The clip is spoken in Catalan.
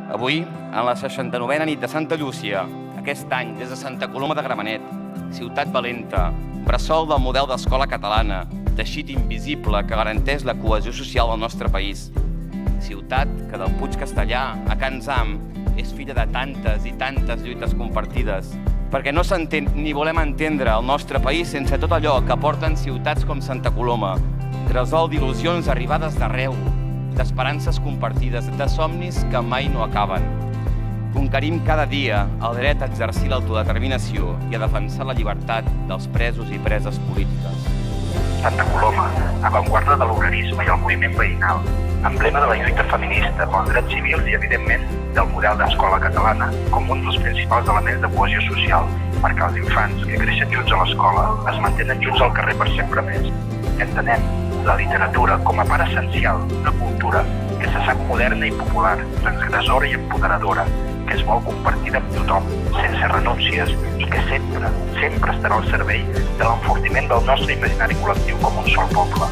Avui, en la 69a nit de Santa Llúcia, aquest any, des de Santa Coloma de Gramenet, ciutat valenta, bressol del model d'escola catalana, teixit invisible que garanteix la cohesió social al nostre país. Ciutat que del Puig Castellà a Can Zam és filla de tantes i tantes lluites compartides, perquè no s'entén ni volem entendre el nostre país sense tot allò que porten ciutats com Santa Coloma, tresol d'il·lusions arribades d'arreu, d'esperances compartides, de somnis que mai no acaben. Conquerim cada dia el dret a exercir l'autodeterminació i a defensar la llibertat dels presos i preses polítiques. Santa Coloma, avantguarda de l'obrerisme i el moviment veïnal, emblema de la lluita feminista pels drets civils i, evidentment, del model d'escola catalana, com un dels principals elements de cohesió social, perquè els infants que creixen junts a l'escola es mantenen junts al carrer per sempre més. Entenem la literatura com a part essencial d'una cultura que se sap moderna i popular, transgressora i empoderadora, que es vol compartida amb tothom, sense renúncies, i que sempre, sempre estarà al servei de l'enfortiment del nostre imaginari col·lectiu com un sol poble.